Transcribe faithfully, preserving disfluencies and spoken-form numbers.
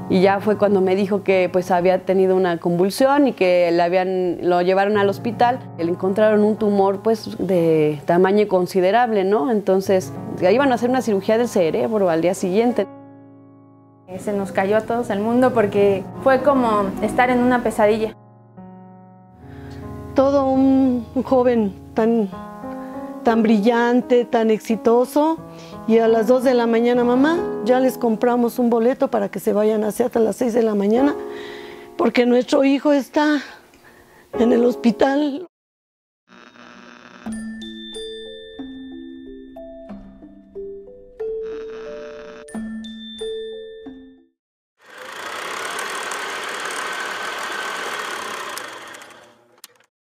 Y ya fue cuando me dijo que pues había tenido una convulsión y que le habían, lo llevaron al hospital. Le encontraron un tumor pues de tamaño considerable, ¿no? Entonces ya iban a hacer una cirugía del cerebro al día siguiente. Se nos cayó a todos el mundo porque fue como estar en una pesadilla. Todo un, un joven tan, tan brillante, tan exitoso, y a las dos de la mañana, mamá, ya les compramos un boleto para que se vayan hacia hasta las seis de la mañana, porque nuestro hijo está en el hospital.